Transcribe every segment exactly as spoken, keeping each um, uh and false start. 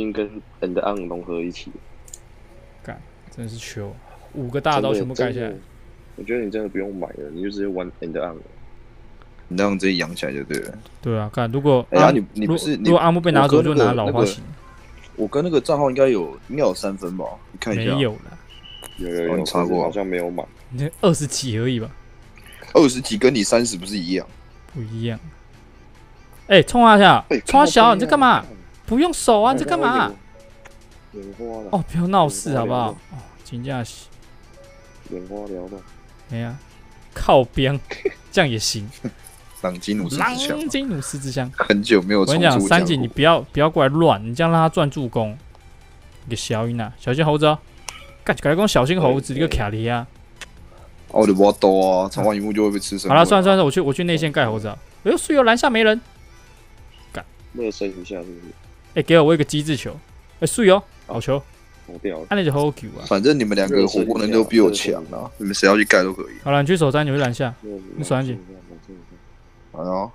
音跟 and on 融合一起。 干，真的是糗，五个大招全部盖下来。 我觉得你真的不用买了，你就直接玩 and on。 你让直接养起来就对了。 对啊，看如果哎呀，你你不是如果阿木被拿走，就拿老花型。 我跟那个账号应该有应该有三分吧？你看一下。 没有了。 有有有， 你查过？ 好像没有买。 你这二十几而已吧？ 二十几跟你三十不是一样？ 不一样。哎，冲他下，冲他小，你在干嘛？不用手啊，你在干嘛？ 眼花了。 哦，不要闹事好不好？哦，真正是。 眼花缭乱。 哎呀，靠边，这样也行。 朗基努斯之枪， 朗基努斯之枪， 很久没有。 我跟你讲，三井你不要不要过来乱，你这样让他赚助攻。你个小音啊，小心猴子哦！干，赶快讲小心猴子，你个卡利啊！ 哦，我的挖刀啊，长发荧幕就会被吃生。 好了，算了算了，我去我去内线盖猴子啊！哎呦，队友篮下没人，干， 热身一下是不是？ 哎，给我我一个机智球，哎，队友好球， 好掉了， 按那就好球啊！ 反正你们两个火锅能都比我强啊，你们谁要去盖都可以。 好了，你去守三，你去篮下，你守三井。 好了。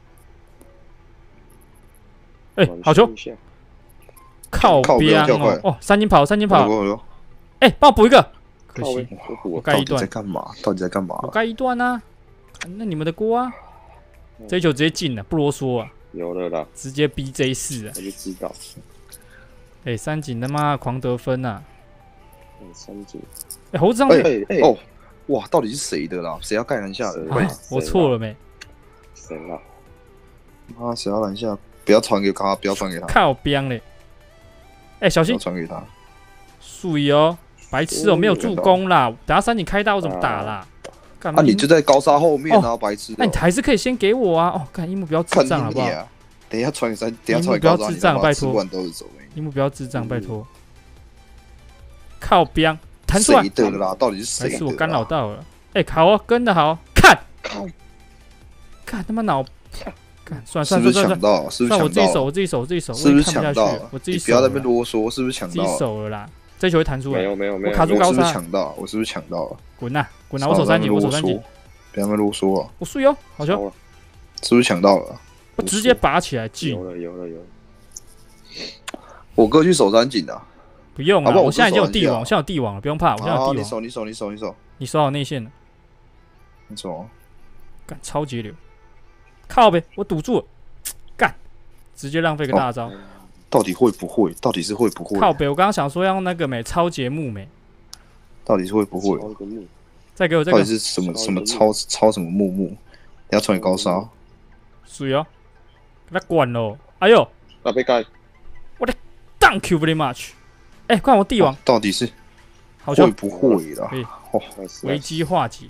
哎，好球！靠边哦！哦，三井跑，三井跑。哎，帮我补一个。可惜，我盖一段。 在干嘛？到底在干嘛？ 我盖一段啊！那你们的锅啊！这一球直接进了，不啰嗦啊！ 有了啦， 直接 B J 四啊！ 我就知道。 哎，三井他妈狂得分呐！ 三井。 哎，猴子上去！ 哦，哇，到底是谁的啦？谁要盖篮下的？ 我错了没？ 谁啦？ 啊，谁要篮下？不要传给他，不要传给他。 靠边嘞！哎，小心！ 传给他。 注意哦，白痴哦，没有助攻啦！等下三井开大我怎么打啦？干嘛？ 啊，你就在高沙后面啊，白痴！ 那你还是可以先给我啊！哦，干，樱木不要智障好不好？ 等一下传给三，等一下传给高沙， 不要智障，拜托！樱木不要智障，拜托！靠边，弹出来！ 谁的啦？到底是谁？ 是我干扰到了。哎，好啊，跟的好，看，看他妈脑。算算算算算， 到，是不是算我自己守，我自己守，我自己守， 是不是抢到？ 我自己不要在那边啰嗦，是不是抢到？ 自己守了啦，这球会弹出来。 没有没有没有， 我卡住高沙。 抢到，我是不是抢到了？ 滚呐滚呐！我守三井，我守三井。 不要那么啰嗦啊！ 我输哟，好球！ 是不是抢到了？ 我直接拔起来进。 有了有了有了。 我哥去守三井的。 不用了，我现在已经有帝王，我现在有帝王了，不用怕，我现在有帝王。 你守你守你守你守。 你守好内线了。 你守。 干超节流。靠呗，我堵住了。干，直接浪费个大招。 到底会不会？到底是会不会？ 靠北，我刚刚想说要用那个没超节目没。 到底是会不会？ 再给我这个。 到底是什么什么超超什么木木？要传给高沙。 水哦，给他管喽！哎呦， 啊被盖！ 我的 Thank you very much。哎，看我帝王。 到底是会不会啦？ 哦，危机化解。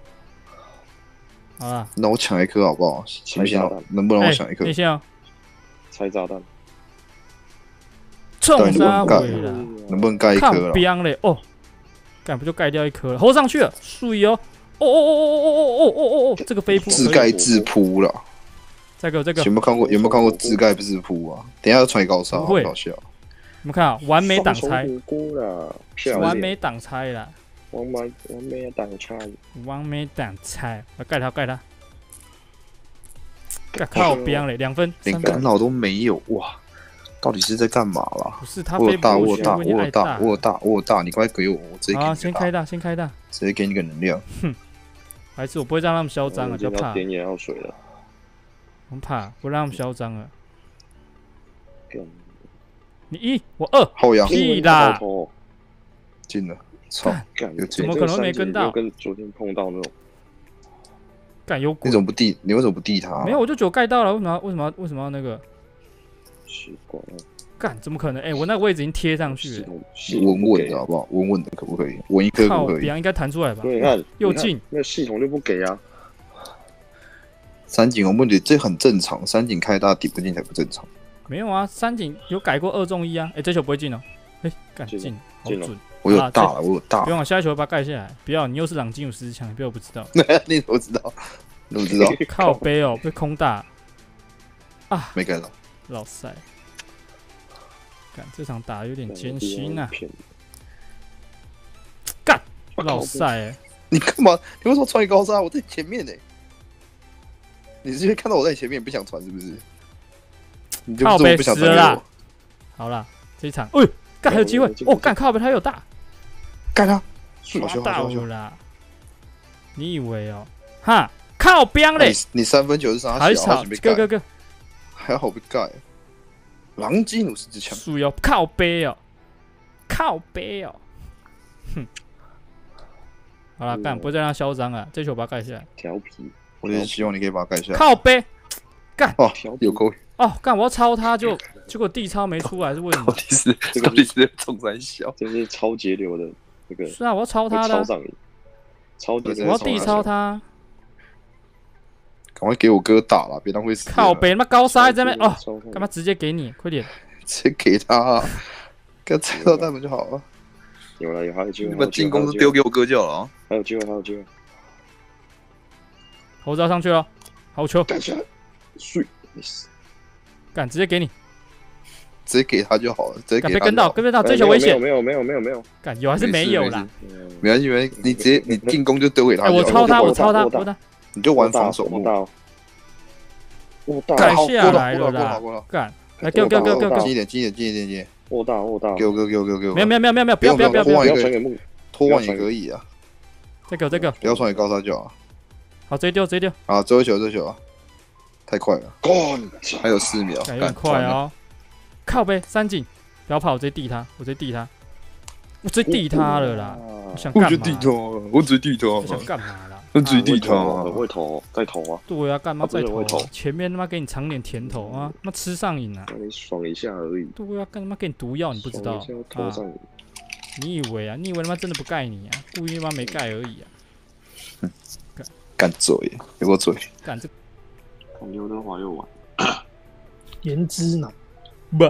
好啦， 那我抢一颗好不好？行不行？能不能我抢一颗？ 内线啊！ 拆炸弹！ 冲杀回了， 能不能盖一颗了？ 边嘞哦，干不就盖掉一颗了？吼上去了，注意哦！哦哦哦哦哦哦哦哦哦！这个飞扑自盖自扑了。 再给我这个。 有没有看过？有没有看过自盖自扑啊？等一下要传给高沙，好搞笑。 我们看啊，完美挡拆，完美挡拆啦， 完美完美挡拆， 完美挡拆，我盖他盖他，盖靠边嘞，两分， 连干扰都没有哇！到底是在干嘛啦？ 不是他我有大，我有大，我有大，我有大，我有大，你快给我，我直接给你。 啊，先开大，先开大， 直接给你个能量。 哼，还是我不会让他们嚣张啊，就怕。 点眼药水了， 我怕不让他们嚣张了。你一，我二， 后仰， 屁啦， 进了，操， 怎么可能没跟到？ 跟昨天碰到那种， 干有鬼！ 你怎么不递？你为什么不递他？ 没有，我就觉得盖到了，为什么？为什么？为什么要那个？ 奇怪了， 干怎么可能？哎，我那个位置已经贴上去了， 稳稳的好不好？稳稳的可不可以？稳一颗可不可以？ 应该弹出来吧？ 对，你看又进， 那系统就不给啊。 三井，我问你，这很正常，三井开大抵不进才不正常。 没有啊，三井有改过二中一啊，哎，这球不会进哦，哎，干进，好准， 我有大了，我有大， 不用了，下一球把它盖下来，不要，你又是朗基努斯枪，你不要不知道， 你怎么知道？你怎么知道？ 靠背哦，被空大，啊， 没盖到， 老塞，干这场打有点艰辛啊，干，老塞， 你干嘛？你为什么传高沙？我在前面呢，你是因为看到我在前面不想传是不是？ 靠背死了啦！好啦， 这一场，哎，干还有机会哦，干靠北他有大， 干他， 抓到了啦！你以为哦？哈，靠边嘞！ 你三分球是啥？ 还少，go go go！ 还好被盖。狼基努斯之枪， 属于靠背哦，靠背哦。哼，好了，干，不会再让他嚣张了，这球把它盖下来。 调皮， 我也希望你可以把它盖下来。 靠背，干哦，有够哦，干，我要抄他就结果地抄没出来，是为什么？ 到底是到底是中三小？ 这是超节流的那个。 是啊，我要抄他的。 超节我要地抄他。 赶快给我哥打了，别浪费时间。 靠北，他妈高沙在那边哦，干嘛直接给你？快点， 直接给他，给他拆到大门就好了。 有了，有还有机会。 你把进攻都丢给我哥就好了。 还有机会，还有机会。 猴子要上去了，好球！ 干起来，睡，没事。 干，直接给你， 直接给他就好了。直接给他。 别跟到，跟到，追求危险。 没有，没有，没有，没有。 干有还是没有啦？ 没关系，没关系，你直接你进攻就丢给他。 我抄他，我抄他，我他。 你就玩防守目。 盖下来了啦！干，来给我给我给我给我， 近一点近一点近一点近一点。 握大握大， 给我给我给我给我给我。 没有没有没有没有没有，不要不要不要不要传给木，拖网也可以啊。 再给我再给我， 不要传给高沙就好。 好，直接丢直接丢。 啊，最后一球最后一球啊，太快了，还有四秒， 有点快哦。靠背三井，不要跑，我直接递他，我直接递他，我直接递他了啦！我想干嘛？ 我直接递他，我直接递他， 我想干嘛啦？ 我直接递他， 很会投，再投啊！ 对啊，干嘛再投？前面他妈给你尝点甜头啊，他妈吃上瘾啊！ 让你爽一下而已。 对啊，干他妈给你毒药，你不知道啊？你以为啊？你以为他妈真的不盖你啊？故意他妈没盖而已啊！ 干嘴，有个嘴。 干这， 看刘德华又玩。 颜值男。 不，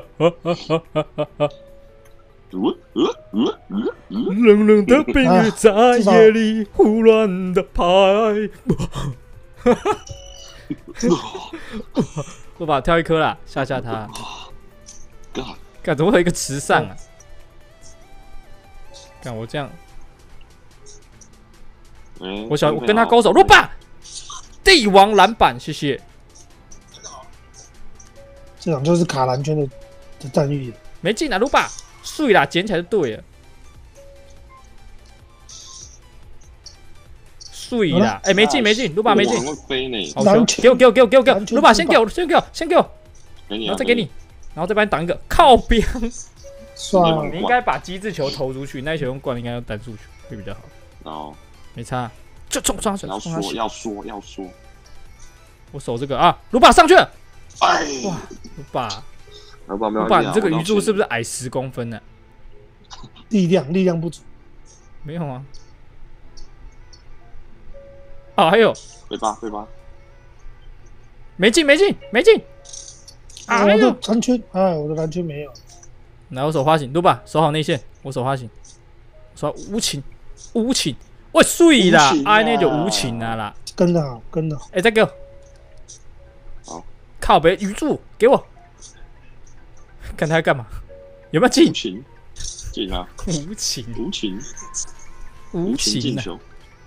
冷冷的冰雨在夜里胡乱的拍。我把跳一颗啦，吓吓他。干，怎么会有一个池上啊？干我这样，我想我跟他勾手，罗巴，帝王篮板，谢谢。 这场就是卡篮圈的的战役， 没进啊，卢巴，碎啦，捡起来就对了。碎啦，哎，没进没进，卢巴没进。好球，给我给我给我给我给我，卢巴先给我先给我先给我，然后再给你，然后再帮你挡一个靠边。 算， 你应该把机智球投出去，那一球用灌应该用单数球会比较好。 哦， 没差，就冲上去。 要说要说要说， 我守这个啊，卢巴上去了。 哎， 哇，卢巴， 卢巴， 卢巴，你这个鱼柱是不是矮十公分呢？ 力量力量不足， 没有啊。哦，还有， 对吧对吧？ 没进没进没进。 啊，我的篮圈，哎，我的篮圈没有。 来，我守花型，卢巴守好内线，我守花型，守无情无情，喂，碎啦，哎，那就无情啊啦。 跟的好，跟的好。 哎，再给我。 好。 靠北鱼柱给我，看他要干嘛？有没有进？ 无情，进啊！ 无情， 无情， 无情啊！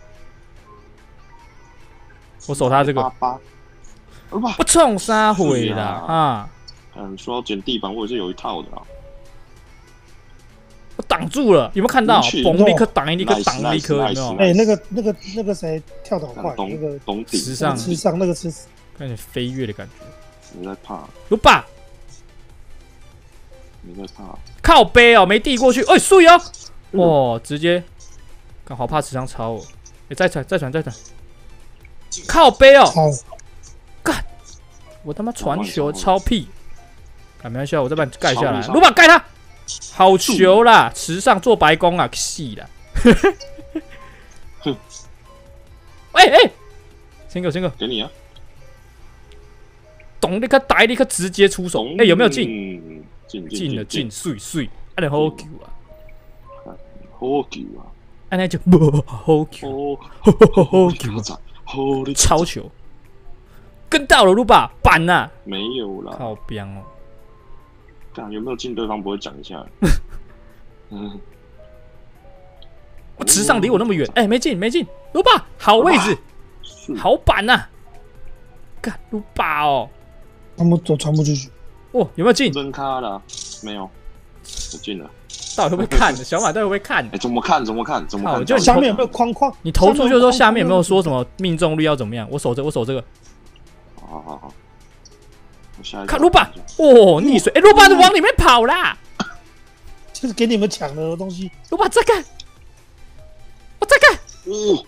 我守他这个，我冲啥回啦啊！ 嗯，说要捡地板，我也是有一套的啦。 我挡住了，有没有看到？嘣，立刻挡一立刻挡一颗，有没有？ 哎，那个那个那个谁跳得好快，那个东顶池上池上那个池， 有点飞跃的感觉。 你在怕？ 卢巴， 你在怕？ 靠背哦，没递过去，哎，碎哦，哇，直接，刚好怕池上抄我，哎，再传再传再传，靠背哦，干，我他妈传球超屁，干没关系，我再把你盖下来，卢巴盖他，好球啦，池上做白工啊，细啦，哎哎，先给我先给我， 给你啊。 懂立刻打，立刻直接出手。哎，有没有进？ 进进了，进碎碎，按你好球啊！ 好球啊！ 按那就不好球，好球啊！超球，跟到了卢巴板呐！ 没有啦， 靠边哦！ 看有没有进，对方不会讲一下。嗯， 我池上离我那么远，哎，没进没进，卢巴好位置，好板呐！干卢巴哦！ 他们都传不出去。 哦，有没有进？ 真卡了，没有。 我进了。 到底会不会看？小马到底会不会看？ 哎，怎么看？怎么看？怎么看？ 就下面有没有框框？ 你投出去的时候，下面有没有说什么命中率要怎么样？我守这，我守这个。 好好好。我下一看鲁巴，哦，溺水！哎，鲁巴都往里面跑啦！ 就是给你们抢的东西。 鲁巴在干？我在干？ 哦，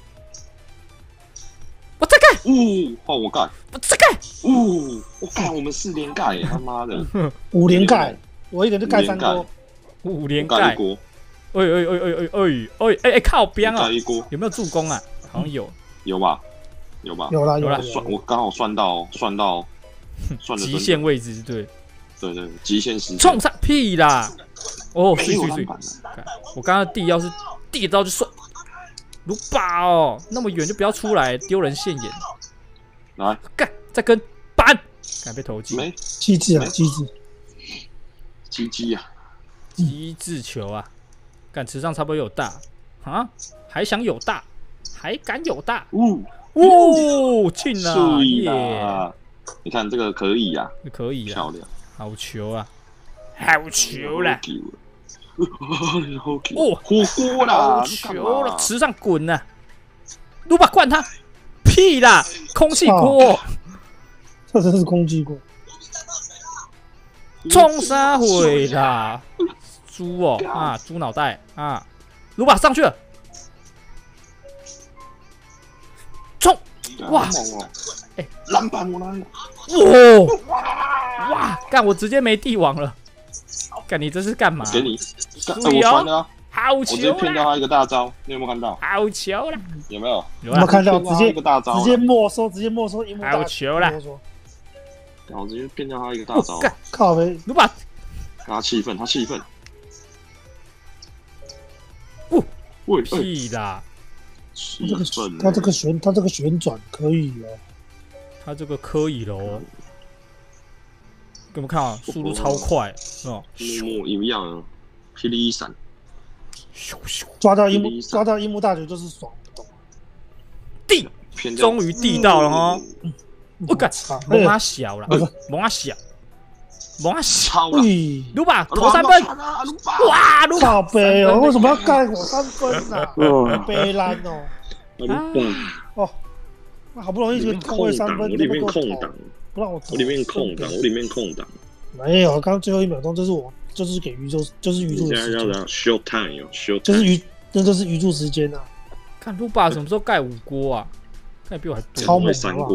我在干？ 哦，换我盖。 我在干？ 哦，我盖我们四连盖，他妈的！ 五连盖，我一个就盖三锅。 五连盖。 锅。 哎哎哎哎哎哎哎哎！靠边啊！ 盖一锅。 有没有助攻啊？好像有。 有吧？有吧？ 有啦有啦。 算我刚好算到算到算的极限位置，对。 对对，极限时间。 冲上屁啦！哦，水水水！我刚刚地要是地到就算。鲁巴哦，那么远就不要出来，丢人现眼。 来， 干，再跟板，敢被投进。 没， 机智啊，机智， 鸡鸡啊， 机智球啊！干，池上差不多有大啊，还想有大，还敢有大？ 呜呜，进了耶！ 你看这个可以啊， 可以啊， 漂亮， 好球啊，好球啦！ 哦，火锅啦！ 好球了，池上滚呐！鲁巴灌他，屁啦！空气锅， 这真是空气锅。 冲啥回啦？猪哦啊，猪脑袋啊！鲁巴上去了，冲！哇！ 哎，篮板我拿了！ 哇哇！干，我直接没帝王了。干，你这是干嘛？ 给你，我传的啊！ 好球！ 我直接骗掉他一个大招，你有没有看到？ 好球啦！ 有没有？ 有没有看到？直接一个大招， 直接没收，直接没收一幕大。 好球啦！ 然后直接骗掉他一个大招。 靠呗！ 鲁巴， 他气愤，他气愤。 哦， 喂， 屁啦！ 气愤。 他这个旋，他这个旋转可以哦。 他这个可以喽。给我们看啊，速度超快哦， 一幕一样，霹雳一闪， 抓到樱木，抓到樱木大球就是爽， 地，终于地到了哦！我干，蒙阿小了，蒙阿小，蒙阿小，鲁巴投三分，哇，鲁巴背哦，为什么要盖我三分呢？背烂哦，哦，那好不容易就空位三分， 我里面空档。 不让我我里面空档，我里面空档。 没有，刚刚最后一秒钟就是我，就是给鱼柱，就是鱼柱的时间。 现在要 show time 哦 ，show time。 就是鱼，那就是鱼柱时间啊。 看鲁巴什么时候盖五锅啊？盖比我还多。 超猛啊！